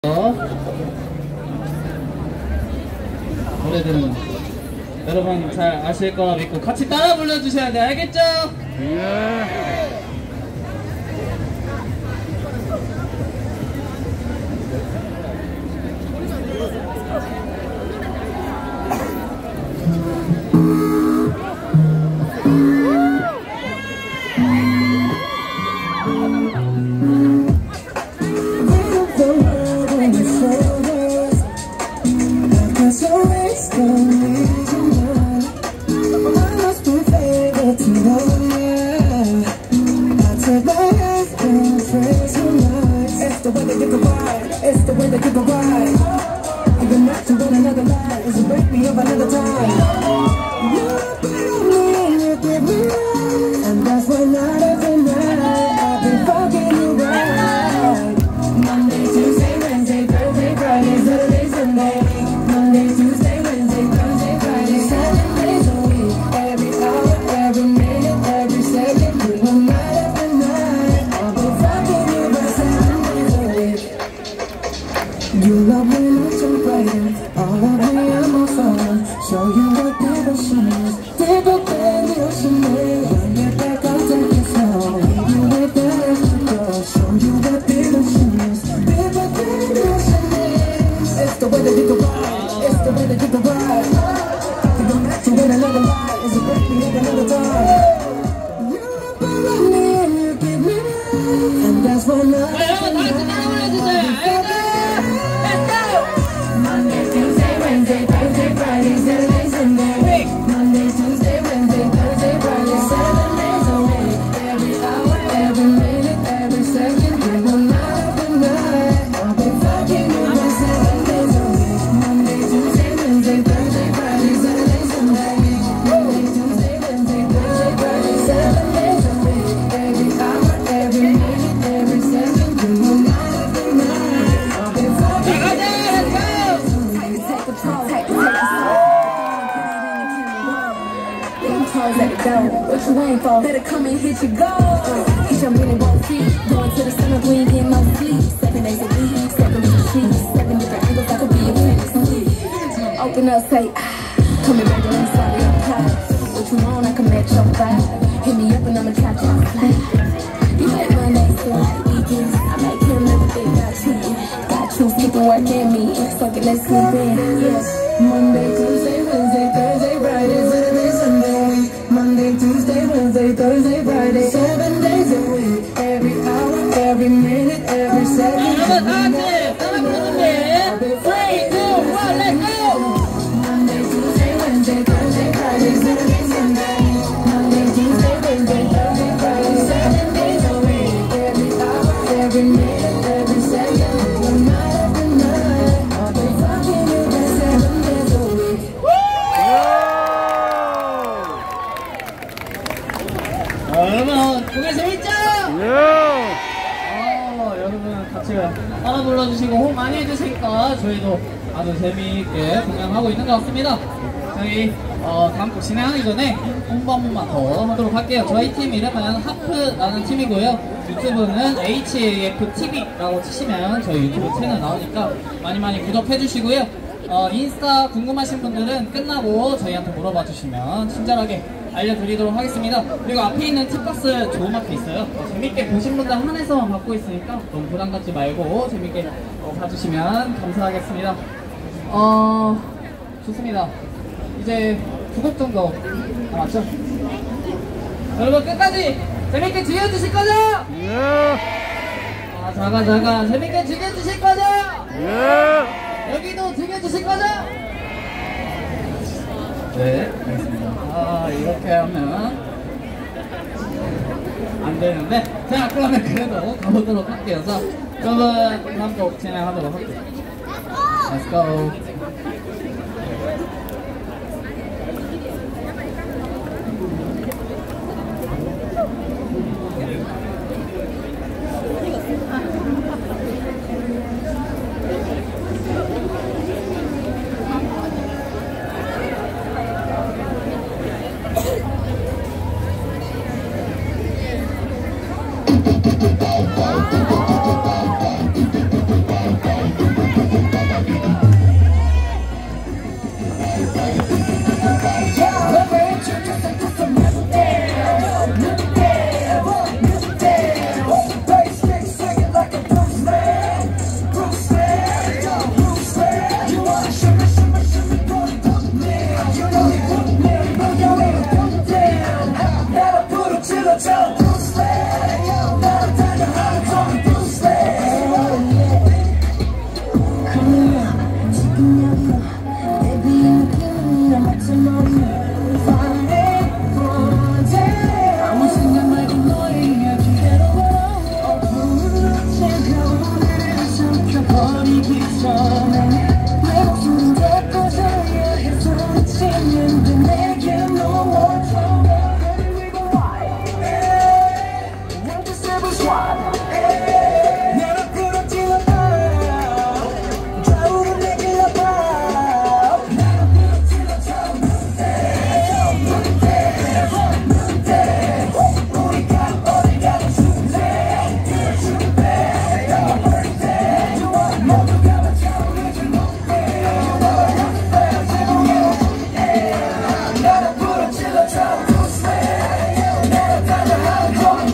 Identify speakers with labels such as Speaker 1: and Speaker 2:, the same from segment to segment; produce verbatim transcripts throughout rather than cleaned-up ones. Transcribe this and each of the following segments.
Speaker 1: 노래들은 여러분 잘 아실 거라 믿고 같이 따라 불러주셔야 돼. 알겠죠? 예.
Speaker 2: What you waiting for? Better come and hit your goal. Hit your minute, won't see. Going to the summer, we ain't getting no sleep. Seven days a week, seven different sheets, seven different angles. I could be a fantasy. Open up, say, ah. Coming back to inside your pie. What you want, I can match your vibe. Hit me up and I'ma catch your flight. You make my nights feel like weekends. I make him never think about cheating. Got you skipping work at me. Fuck it, let's sleep in. Yeah. Monday, Tuesday, Wednesday, Thursday, Friday, Saturday, Sunday. Monday, Tuesday, Wednesday, Thursday, Friday, seven days a week. Every hour, every minute, every second. Monday, three, two, one, let's go! Monday, Tuesday, Wednesday, Thursday, Friday, Saturday, Sunday. Monday, Tuesday, Wednesday, Thursday, Friday, seven days a week. Every hour, every minute, every second. One night after night, I'll be fucking you for seven days a week.
Speaker 1: 여러분 고개 재밌죠? 네. 어, 여러분 같이 따라 불러주시고 호응 많이 해주시니까 저희도 아주 재미있게 공연하고 있는 것 같습니다. 저희 어, 다음 곡 진행하기 전에 홍보 한 번만 더 하도록 할게요. 저희 팀 이름은 하프라는 팀이고요. 유튜브는 에이치에이에프티비라고 치시면 저희 유튜브 채널 나오니까 많이 많이 구독해주시고요. 어, 인스타 궁금하신 분들은 끝나고 저희한테 물어봐 주시면 친절하게 알려드리도록 하겠습니다. 그리고 앞에 있는 팁박스 좋은 앞에 있어요. 어, 재밌게 보신 분들 한해서만 받고 있으니까 너무 부담 갖지 말고 재밌게 어, 봐주시면 감사하겠습니다. 어, 좋습니다. 이제 두 곡 정도 남았죠? 여러분 끝까지 재밌게 즐겨주실 거죠? 예! 아, 자가 자가 재밌게 즐겨주실 거죠? 예! 여기도 즐겨주실 거죠? 네, 알겠습니다. 아, 이렇게 하면 안 되는데. 자, 그러면 그래도 가보도록 할게요. 자, 여러분, 다음 곡 진행하도록 할게요. Let's go.
Speaker 3: Bye.
Speaker 2: 버리기 전에 내 목숨 바꿔줘야 해서 미치는데 내게 no more trouble. Here we go wild. One two seven swat. 나를 부러뜨려봐. 좌우로 내게 와봐. 나를 부러뜨려줘. 우리가 어디 가도 준대. 모두가 마찬가지 못해. 나를 부러뜨려줘. 나를 따라하고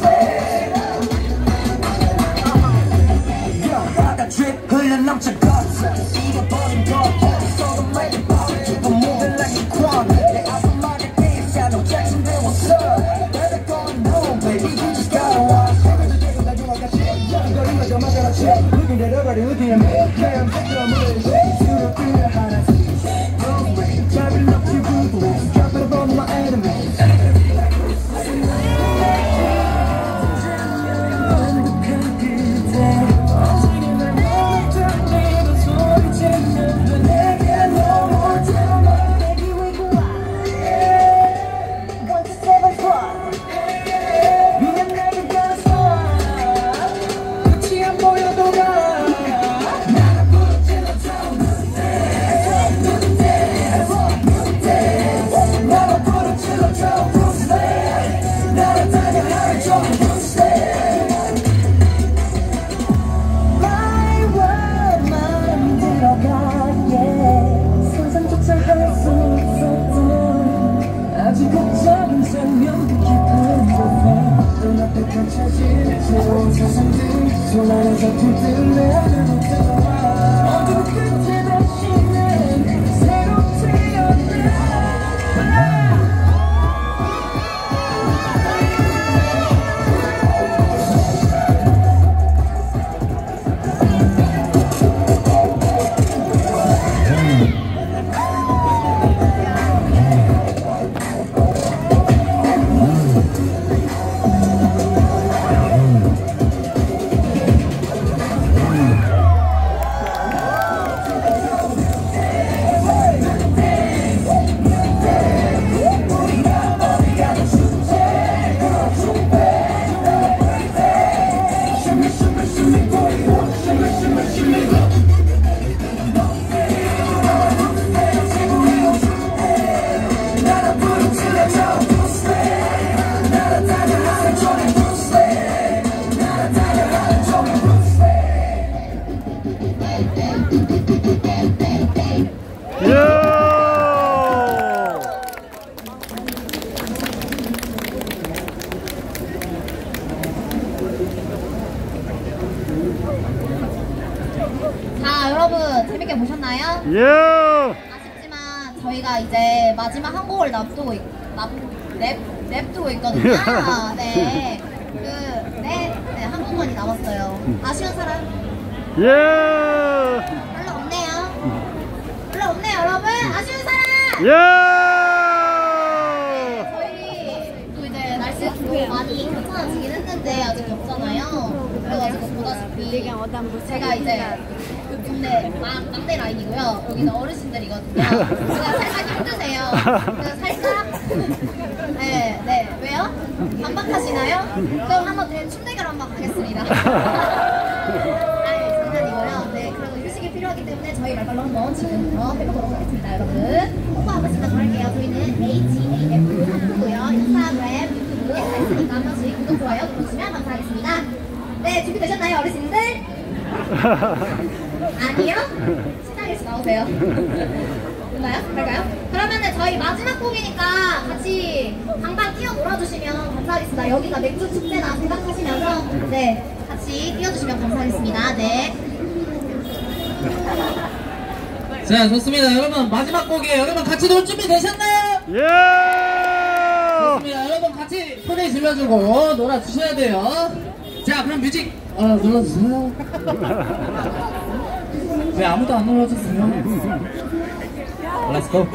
Speaker 2: 바다 drip 흘러넘쳐 걷어 익어버린 것 어디서도 말게 바로 모델랑이 꽝 내 아픔만의 피자노 잭슨 배웠어 Better going home baby you just gotta watch 거리마저 마저라치 Looking at everybody looking at me 그냥 백그라 무대에 뒤로 뛰어 하나씩 잡을 납치 부부 Drop it upon my enemy
Speaker 3: 자, 여러분 재밌게 보셨나요?
Speaker 4: 예.
Speaker 3: 아쉽지만 저희가 이제 마지막 한 곡을 납두고 있, 납, 랩, 랩두고 있거든요. 네, 그, 네, 네, 한 곡만이 남았어요. 아쉬운 사람?
Speaker 4: 예.
Speaker 3: 별로 없네요. 별로 없네요, 여러분. 아쉬운 사람?
Speaker 4: 예.
Speaker 3: 저희 또 이제 날씨가 좀 많이 괜찮아지긴 했는데 아직 덥잖아요. 그래가지고 보다시피 제가 이제 근데 막 막내 라인이고요. 여기는 어르신들이거든요. 제가 살짝 힘드세요. 그래서 살짝 네, 네. 왜요? 반박하시나요? 그럼 한번 춤 대결 한번 가겠습니다. 아니, 장난이고요. 네, 그리고 휴식이 필요하기 때문에 저희 말발로 한번 지금부터 해보도록 하겠습니다, 여러분. 홍보 한 번씩 더 할게요. 저희는 에이치 에이 에프 하고요. 인스타그램, 유튜브 다 있으니까 한 번씩 구독, 좋아요 눌러주시면 감사하겠습니다. 네, 준비되셨나요, 어르신들? 아니요? 신나게 나오세요. 됐나요? 갈까요? 그러면은 저희 마지막 곡이니까 같이 방방 뛰어 놀아주시면 감사하겠습니다. 여기가 맥주 축제나 생각하시면서 네, 같이 뛰어주시면 감사하겠습니다. 네.
Speaker 1: 자, 좋습니다. 여러분 마지막 곡이에요. 여러분 같이 놀 준비 되셨나요?
Speaker 4: 예.
Speaker 1: 좋습니다. 여러분 같이 소리 질러주고 놀아주셔야 돼요. 자, 그럼 뮤직 어, 눌러주세요. 왜 아무도 안 눌러줬어요? Let's go.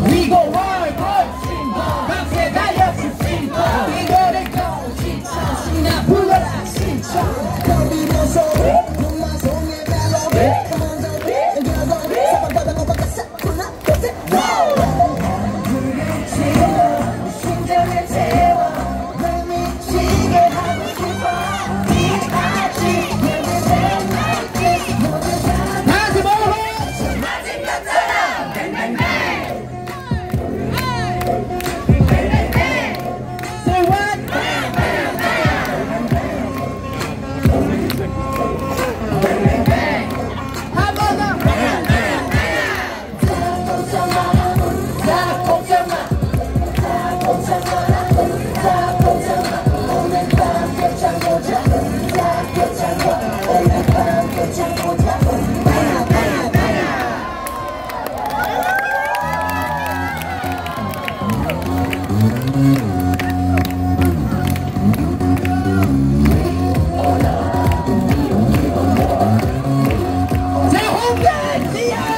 Speaker 4: We go wild boy 밤새 달렸을 심포 이거를 고 신청 신나 불러라 신청 거리면서 불러송의 멜로디 Come on baby 여기 사방바다 오빠가 싹 불러 심장을 태워 널 미치게 하고 싶어 아직 여기서 날지 모든 사람 다시 먹어 아직 같잖아 뱅뱅뱅 Say what? 한 번 더 다 꼽자마 다 꼽자마 다 꼽자마 오늘 밤 겹장 보자 다 겹장 보자 오늘 밤 겹장 보자 바야 바야 바야 자 홍가지야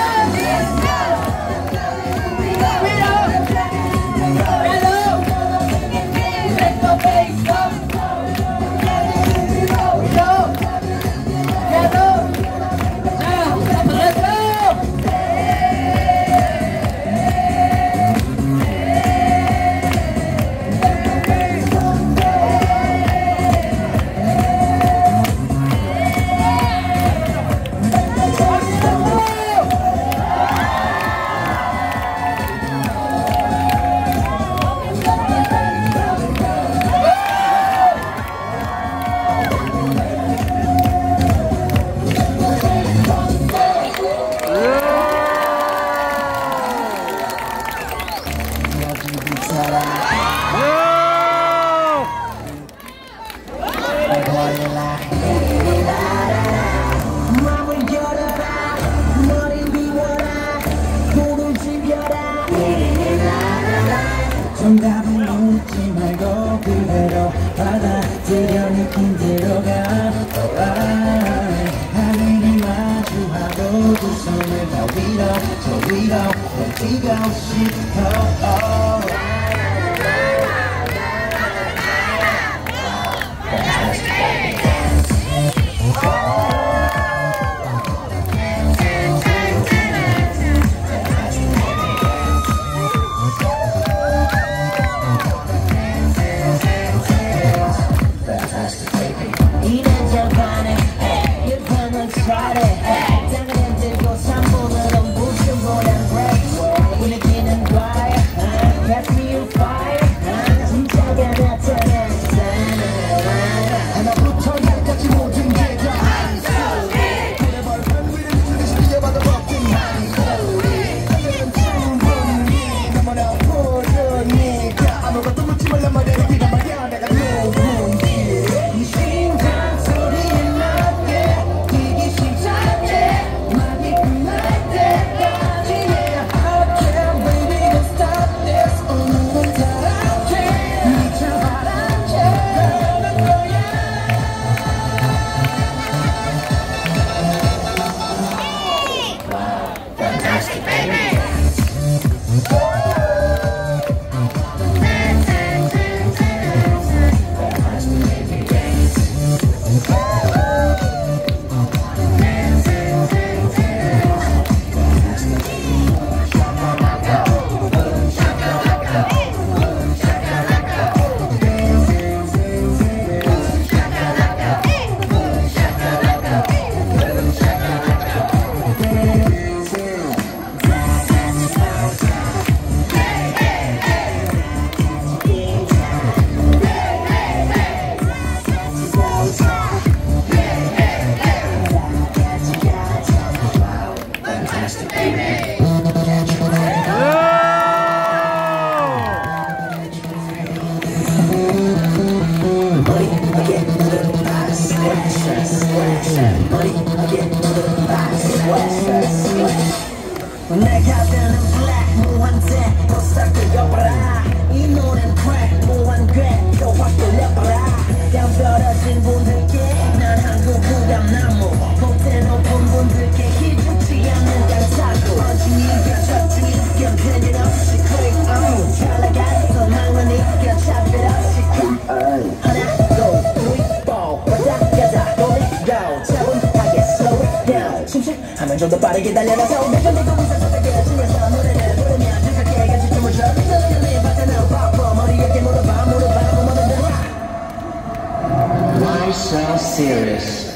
Speaker 4: 정답은 묻지 말고 그대로 받아들여 느낀 대로가 alright 하늘이 마주하고 두 손을 더 위로 저 위로 뛰고 싶어 내가 되는 블랙 무한대 더 싹 들려봐라 이 노래는 crack 무한 궤도 확 돌려봐라 양 떨어진 분들께 난 한국 부담나무 못해 높은 분들께 기죽지 않는 강사고 어중이가 저중이 견뎌내려 serious.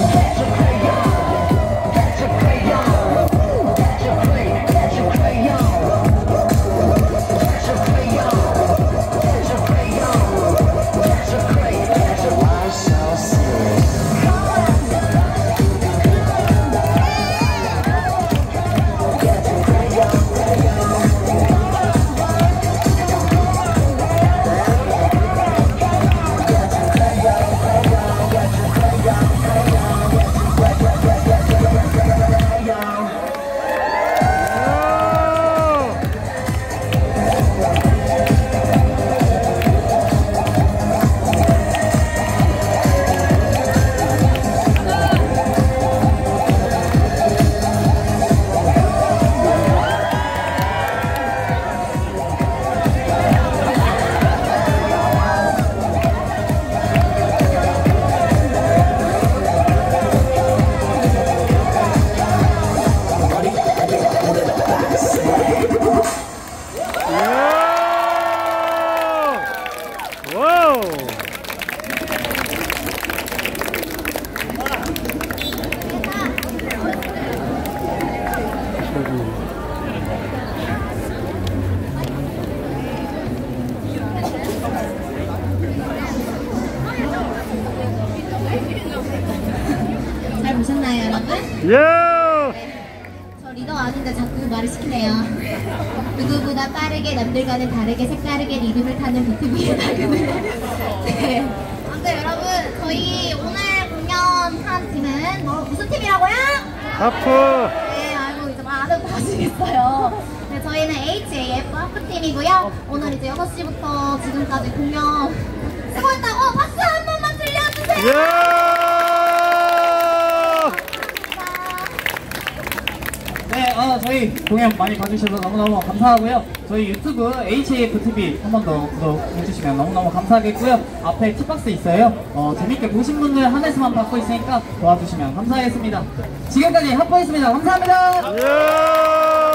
Speaker 3: 잘 보셨나요, 여러분?
Speaker 5: 예!
Speaker 3: 저 리더 아닌데 자꾸 말을 시키네요. 누구보다 빠르게 남들과는 다르게 색다르게 리듬을 타는 비트비의 나그네. 네. 아무튼 여러분, 저희 오늘 공연한 팀은 뭐, 무슨 팀이라고요?
Speaker 5: 하프!
Speaker 3: 네, 알고 이제 말은 다 아시겠어요. 네, 저희는 에이치에이에프 하프팀이고요. 오늘 이제 여섯 시부터 지금까지 공연 수고했다고 박수 한 번만 들려주세요!
Speaker 5: 예!
Speaker 1: 네, 어, 저희 공연 많이 봐주셔서 너무너무 감사하고요. 저희 유튜브 에이치에이에프 티비 한 번 더 구독해주시면 너무너무 감사하겠고요. 앞에 티박스 있어요. 어, 재밌게 보신 분들 한해서만 받고 있으니까 도와주시면 감사하겠습니다. 지금까지 하프였습니다. 감사합니다.
Speaker 5: 예!